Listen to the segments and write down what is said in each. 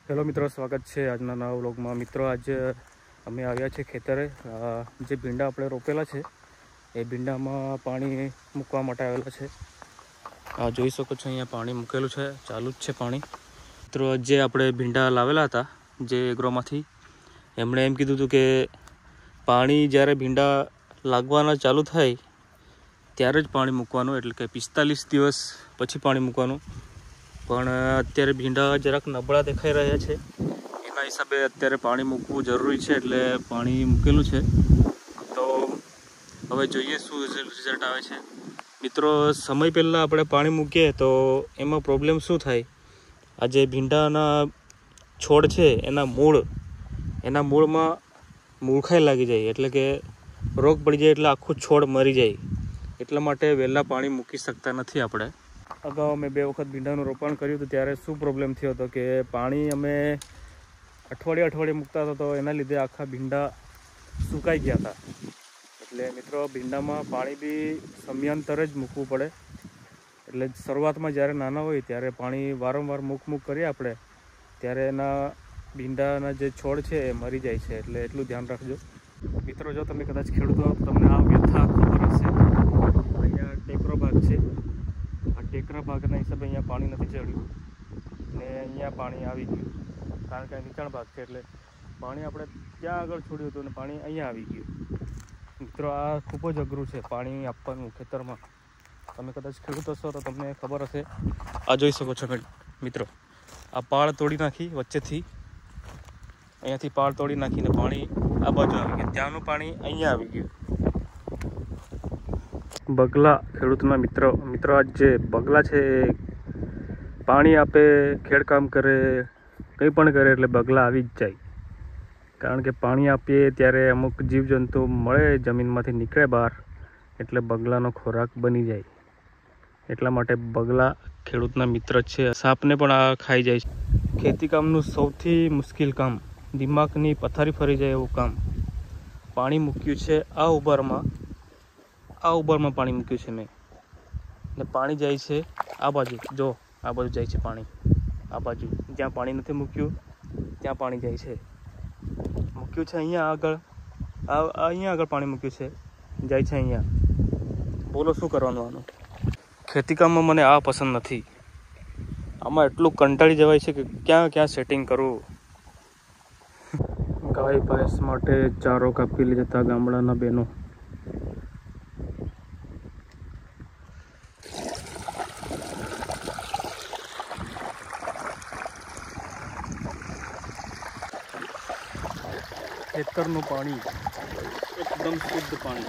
Hello मित्रों, स्वागत है आज नवा व्लॉग में। मित्रों, आज अमे आव्या छे खेतरे। जे भींडा आपणे रोपेला छे ए भींडा में पानी मूकवा माटे आवेला छे। आ जोई शको छो, अहींया पानी मूकेलुं छे, चालू ज छे पानी। मित्रों, जे आपणे भींडा लावेला हता जे एग्रोमांथी, एमणे एम कीधुं हतुं के पानी ज्यारे भींडा लागवाना चालू थाय त्यारे ज पाणी मूकवानुं, एटले के 45 दिवस पछी पाणी मूकवानुं। पण अत्यारे भींडा जराक नबळा देखाई रह्या छे, एना हिसाबे अत्यारे पाणी मूकવું જરૂરી છે, એટલે પાણી મૂકેલું છે। તો હવે જોઈએ શું રિઝલ્ટ આવે છે। મિત્રો, સમય પહેલાં આપણે પાણી મૂકીએ તો એમાં પ્રોબ્લેમ શું થાય, આ જે ભીંડાના છોડ છે એના મૂળમાં મૂળખાઈ લાગી જાય, એટલે કે રોગ પડી જાય, એટલે આખું છોડ મરી જાય। એટલા માટે વહેલા પાણી મૂકી શકતા નથી આપણે। अगाऊ मैं 2 वखत भींडाનું रोपण કર્યું હતું ત્યારે શું પ્રોબ્લેમ થયો હતો કે પાણી અમે અઠવાડિયે મૂકતા હતા તો એના લીધે આખા ભીંડા સુકાઈ ગયા હતા। એટલે મિત્રો, ભીંડામાં પાણી બી સમયાંતરે જ મૂકવું પડે। એટલે શરૂઆતમાં જ્યારે નાના હોય ત્યારે પાણી વારંવાર મૂક કરીએ આપણે, ત્યારે એના ભીંડાના જે છોડ છે એ મરી જાય છે। એટલે એટલું ધ્યાન રાખજો મિત્રો। જો તમે કદાચ ખેડૂતો તમને આ વ્યથા ખબર હશે, અહીંયા ટેકરો ભાગ છે, ટેકરા ભાગના હિસાબે અહીંયા પાણી નથી ચડ્યું ને અહીંયા પાણી આવી ગયું, કારણ કે નીચાણ ભાગ છે એટલે પાણી આપણે ત્યાં આગળ છોડ્યું હતું ને પાણી અહીંયા આવી ગયું। મિત્રો, આ ખૂબ જ અઘરું છે પાણી આપવાનું ખેતરમાં। તમે કદાચ ખેડૂત હશો તો તમને ખબર હશે। આ જોઈ શકો છો મિત્રો, આ પાળ તોડી નાખી વચ્ચેથી, અહીંયાથી પાળ તોડી નાખીને પાણી આ બાજુ આવી ગયું, ત્યાંનું પાણી અહીંયા આવી ગયું। बगला खेडूतना मित्रों आज जे बगला है पानी आपे, खेड़काम करे, कई पण करे एटले बगला आवी ज जाय। कारण के पानी आपीए त्यारे अमुक जीवजंतु मळे जमीनमांथी निकळे बहार, एटले बगलानो खोराक बनी जाय। एटला माटे बगला खेडूतना मित्र छे। सापने पण आ खाई जाय छे। खेती कामनुं सौथी मुश्किल काम, दिमागनी पथारी फरी जाय एवुं काम। पाणी मूक्युं छे आ उबरमा पानी मूक्युं छे मैं, ने पाणी जाय छे आ बाजू। जो आ बाजू जाय छे पाणी, आ बाजू ज्यां पाणी नथी मूक्युं त्यां पाणी जाय छे। मूक्युं छे अहींया आगळ, अहींया आगळ पाणी मूक्युं छे, जाय छे अहींया। बोलो शुं करवानुं आनुं? खेती काममां मने आ पसंद नथी। आमां एटલું કંટાળી જવાય છે કે ક્યાં સેટિંગ કરવું। ગાય ભેંસ માટે ચારો કાપી લઈ જતા ગામડાના બહેનો। ખેતરનું પાણી એકદમ શુદ્ધ પાણી।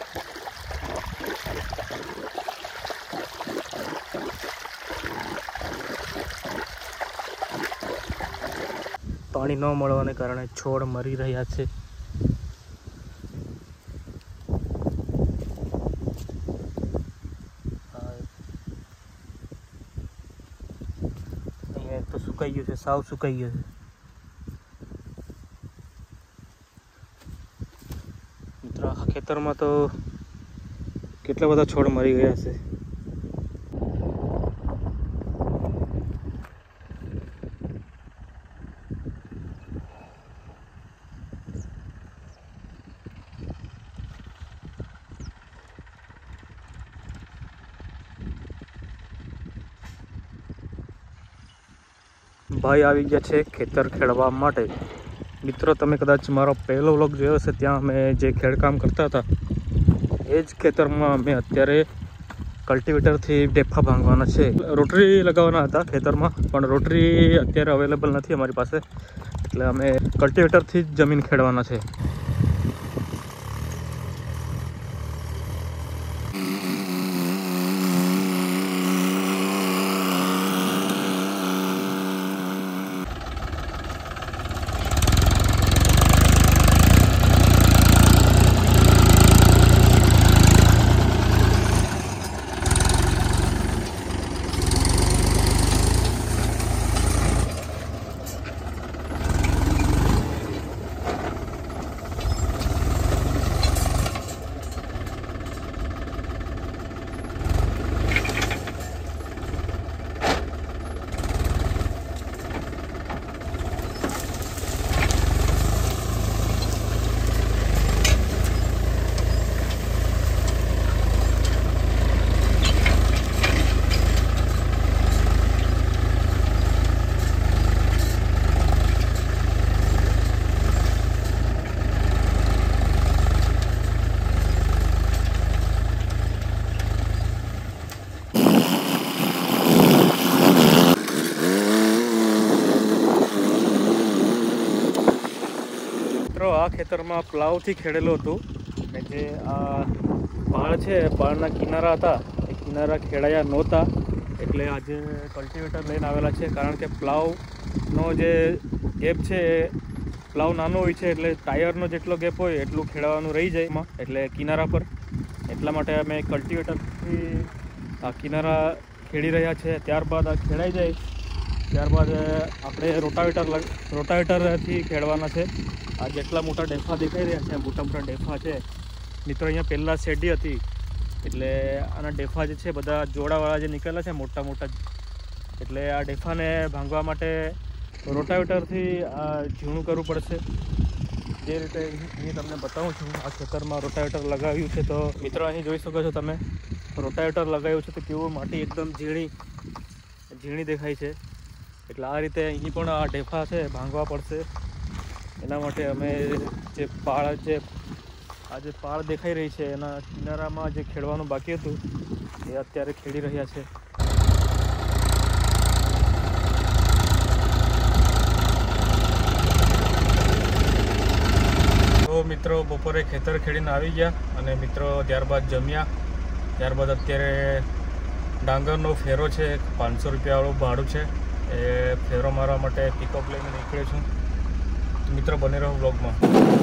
પાણી ન મળવાને કારણે છોડ મરી રહ્યા છે। અહીંયા તો સુકાઈ ગયું છે, સાવ સુકાઈ ગયું છે। खेतर में तो केटला बधा छोड़ मरी गया है। भाई आवी गया छे खेतर खेड़वा माटे। मित्रों, तमे कदाच मारो पहलो व्लॉग जोयो हशे, त्यां अमे जे खेड़काम करता हता ए ज खेतरमां अमे अत्यारे कल्टिवेटरथी ढेफा भांगवाना छे। रोटरी लगाववाना हता खेतरमां, पण रोटरी अत्यारे अवेलेबल नथी अमारी पासे, एटले अमे कल्टिवेटरथी ज जमीन खेड़वाना छे। મિત્રો આ ખેતરમાં પ્લાવથી ખેડેલું હતું ને જે આ પાળ છે પાળના કિનારા હતા એ કિનારા ખેડાયા નહોતા એટલે આજે કલ્ટિવેટર લઈને આવેલા છે કારણ કે પ્લાવનો જે ગેપ છે એ પ્લાવ નાનો હોય છે એટલે ટાયરનો જેટલો ગેપ હોય એટલું ખેડાવાનું રહી જાય એમાં એટલે કિનારા પર એટલા માટે અમે કલ્ટિવેટરથી આ કિનારા ખેડી રહ્યા છે. ત્યારબાદ આ ખેડાઈ જાય ત્યારબાદ આપણે રોટાવેટરથી ખેડવાના છે. આ જેટલા મોટા ડેફા દેખાઈ રહ્યા છે મોટા મોટા ડેફા છે મિત્રો. અહીંયા પહેલાં શેરડી હતી એટલે આના ડેફા જે છે બધા જોડાવાળા જે નીકળેલા છે મોટા મોટા એટલે આ ડેફાને ભાંગવા માટે રોટાવેટરથી આ ઝીણું કરવું પડશે. જે રીતે અહીં તમને બતાવું છું આ ખેતરમાં રોટાવેટર લગાવ્યું છે તો મિત્રો અહીં જોઈ શકો છો તમે રોટાવેટર લગાવ્યું છે તો કેવું માટી એકદમ ઝીણી દેખાય છે. એટલે આ રીતે અહીં પણ આ ડેફા છે ભાંગવા પડશે. એના માટે અમે જે પાળ દેખાઈ રહી છે એના કિનારામાં જે ખેડવાનું બાકી હતું એ અત્યારે ખેડી રહ્યા છે. તો મિત્રો બપોરે ખેતર ખેડીને આવી ગયા અને મિત્રો ત્યારબાદ જમ્યા. ત્યારબાદ અત્યારે ડાંગરનો ફેરો છે 500 રૂપિયાવાળું ભાડું છે એ ફેરો મારવા માટે પિકઅપ લઈને નીકળ્યો છું. તો મિત્રો બને રહો બ્લોગમાં.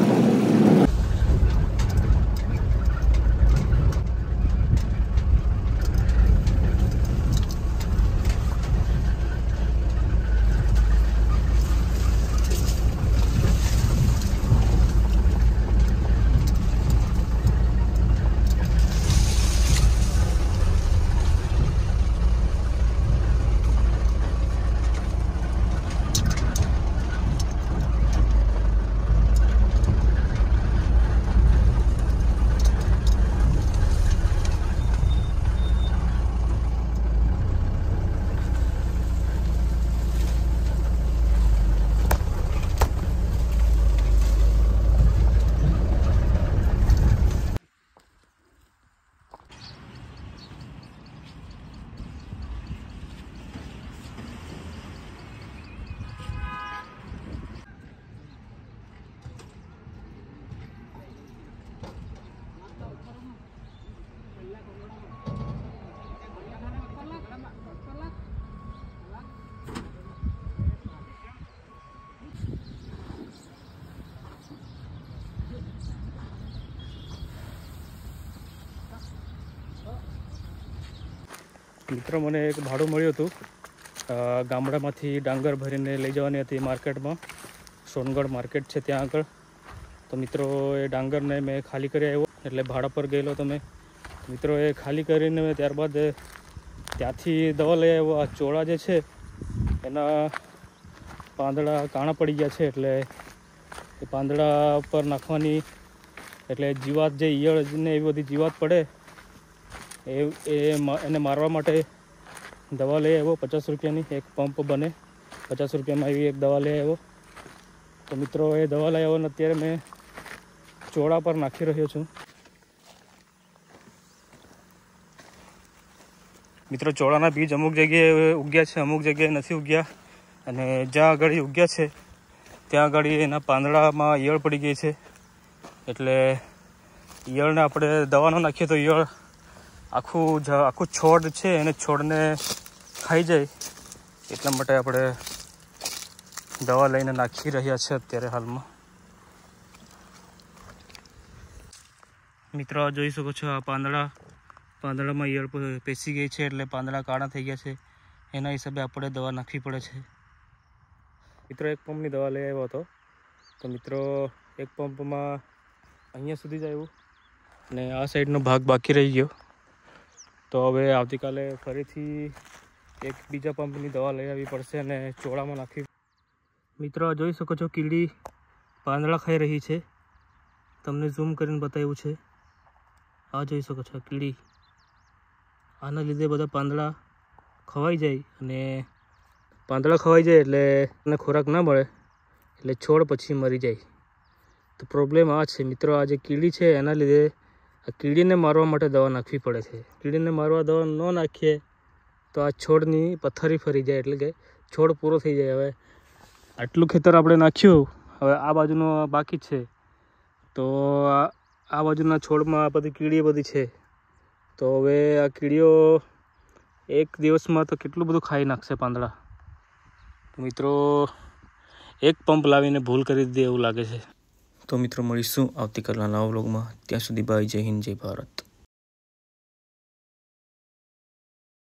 મિત્રો મને એક ભાડું મળ્યું હતું ગામડામાંથી ડાંગર ભરીને લઈ જવાની હતી માર્કેટમાં. સોનગઢ માર્કેટ છે ત્યાં આગળ. તો મિત્રો એ ડાંગરને મેં ખાલી કરી આવ્યો એટલે ભાડા પર ગયેલો તો મેં મિત્રો એ ખાલી કરીને મેં ત્યારબાદ ત્યાંથી દવા લઈ આવ્યો. આ ચોળા જે છે એના પાંદડા કાણા પડી ગયા છે એટલે એ પાંદડા પર નાખવાની એટલે જીવાત જે ઈયળ ને એવી બધી જીવાત પડે એને મારવા માટે દવા લઈ આવ્યો 50 રૂપિયાની. એક પંપ બને 50 રૂપિયામાં એવી એક દવા લઈ આવ્યો. તો મિત્રો એ દવા લઈ આવ્યો અને અત્યારે મેં ચોળા પર નાખી રહ્યો છું. મિત્રો ચોળાના બીજ અમુક જગ્યાએ ઉગ્યા છે અમુક જગ્યાએ નથી ઉગ્યા અને જ્યાં આગળ ઉગ્યા છે ત્યાં આગળ એના પાંદડામાં ઈયળ પડી ગઈ છે એટલે ઈયળને આપણે દવાનો નાખીએ તો ઈયળ આખું છોડ છે એને છોડને ખાઈ જાય એટલા માટે આપણે દવા લઈને નાખી રહ્યા છે અત્યારે હાલમાં. મિત્રો જોઈ શકો છો આ પાંદડામાં ઈયળ પેસી ગઈ છે એટલે પાંદડા કાળા થઈ ગયા છે. એના હિસાબે આપણે દવા નાખવી પડે છે. મિત્રો એક પંપની દવા લઈ આવ્યો હતો તો મિત્રો એક પંપમાં અહીંયા સુધી જ આવ્યું અને આ સાઈડનો ભાગ બાકી રહી ગયો. તો હવે આવતીકાલે ફરીથી એક બીજા પંપની દવા લઈ આવવી પડશે અને ચોળામાં નાખવી. મિત્રો જોઈ શકો છો કીડી પાંદડા ખાઈ રહી છે. તમને ઝૂમ કરીને બતાવ્યું છે. આ જોઈ શકો છો કીડી. આના લીધે બધા પાંદડા ખવાઈ જાય અને પાંદડા ખવાઈ જાય એટલે એને ખોરાક ના મળે એટલે છોડ પછી મરી જાય. તો પ્રોબ્લેમ આ છે મિત્રો. આ જે કીડી છે એના લીધે આ કીડીને મારવા માટે દવા નાખવી પડે છે. કીડીને મારવા દવા ન નાખીએ તો આ છોડની પથ્થરી ફરી જાય એટલે કે છોડ પૂરો થઈ જાય. હવે આટલું ખેતર આપણે નાખ્યું હવે આ બાજુનું બાકી છે તો આ બાજુના છોડમાં આ બધી કીડી બધી છે. તો હવે આ કીડીઓ એક દિવસમાં તો કેટલું બધું ખાઈ નાખશે પાંદડા. તો મિત્રો એક પંપ લાવીને ભૂલ કરી દીધી એવું લાગે છે. તો મિત્રો મળીશું આવતીકાલના નવા વ્લોગમાં. ત્યાં સુધી બાય. જય હિન્દ, જય ભારત.